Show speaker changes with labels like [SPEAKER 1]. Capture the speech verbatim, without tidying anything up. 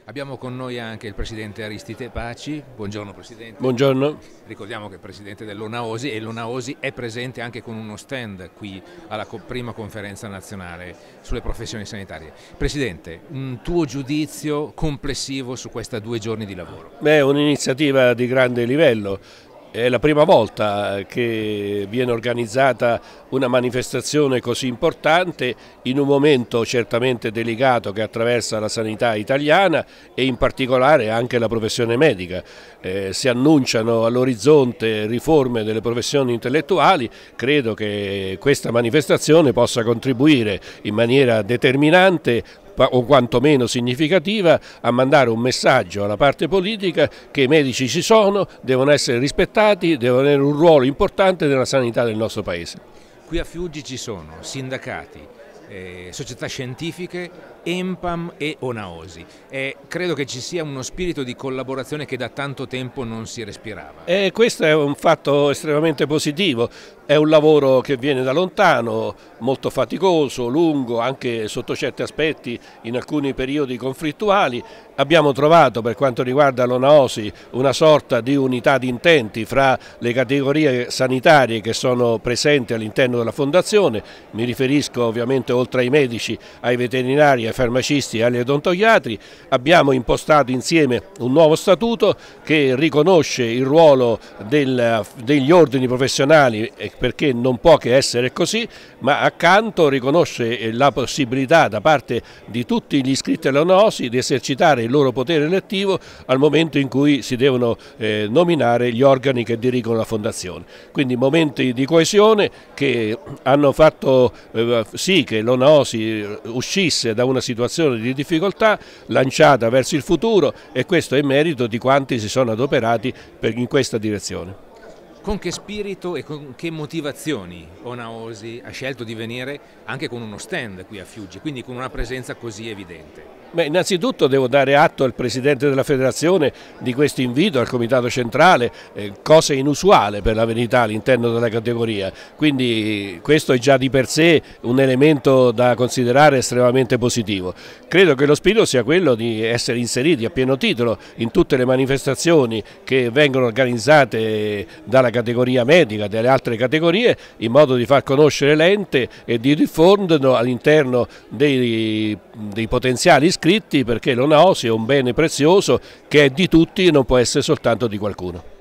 [SPEAKER 1] Abbiamo con noi anche il Presidente Aristide Paci. Buongiorno Presidente.
[SPEAKER 2] Buongiorno.
[SPEAKER 1] Ricordiamo che è il Presidente dell'Onaosi e l'Onaosi è presente anche con uno stand qui alla prima conferenza nazionale sulle professioni sanitarie. Presidente, un tuo giudizio complessivo su questi due giorni di lavoro?
[SPEAKER 2] Beh, è un'iniziativa di grande livello. È la prima volta che viene organizzata una manifestazione così importante in un momento certamente delicato che attraversa la sanità italiana e in particolare anche la professione medica. Eh, si annunciano all'orizzonte riforme delle professioni intellettuali, credo che questa manifestazione possa contribuire in maniera determinante o quantomeno significativa a mandare un messaggio alla parte politica che i medici ci sono, devono essere rispettati, devono avere un ruolo importante nella sanità del nostro Paese.
[SPEAKER 1] Qui a Fiuggi ci sono sindacati, eh, società scientifiche, ENPAM e Onaosi. Eh, credo che ci sia uno spirito di collaborazione che da tanto tempo non si respirava.
[SPEAKER 2] E questo è un fatto estremamente positivo. È un lavoro che viene da lontano, molto faticoso, lungo, anche sotto certi aspetti in alcuni periodi conflittuali. Abbiamo trovato per quanto riguarda l'Onaosi una sorta di unità di intenti fra le categorie sanitarie che sono presenti all'interno della Fondazione. Mi riferisco ovviamente oltre ai medici, ai veterinari, ai farmacisti e agli odontoiatri. Abbiamo impostato insieme un nuovo statuto che riconosce il ruolo del, degli ordini professionali, perché non può che essere così, ma accanto riconosce la possibilità da parte di tutti gli iscritti all'Onaosi di esercitare il loro potere elettivo al momento in cui si devono eh, nominare gli organi che dirigono la Fondazione. Quindi momenti di coesione che hanno fatto eh, sì che l'Onaosi uscisse da una situazione di difficoltà lanciata verso il futuro, e questo è merito di quanti si sono adoperati per, in questa direzione.
[SPEAKER 1] Con che spirito e con che motivazioni Onaosi ha scelto di venire anche con uno stand qui a Fiuggi, quindi con una presenza così evidente?
[SPEAKER 2] Beh, innanzitutto devo dare atto al Presidente della Federazione di questo invito al Comitato Centrale, eh, cosa inusuale per la verità all'interno della categoria, quindi questo è già di per sé un elemento da considerare estremamente positivo. Credo che lo spirito sia quello di essere inseriti a pieno titolo in tutte le manifestazioni che vengono organizzate dalla categoria medica e dalle altre categorie, in modo di far conoscere l'ente e di diffonderlo all'interno dei, dei potenziali iscritti, perché l'Onaosi è un bene prezioso che è di tutti e non può essere soltanto di qualcuno.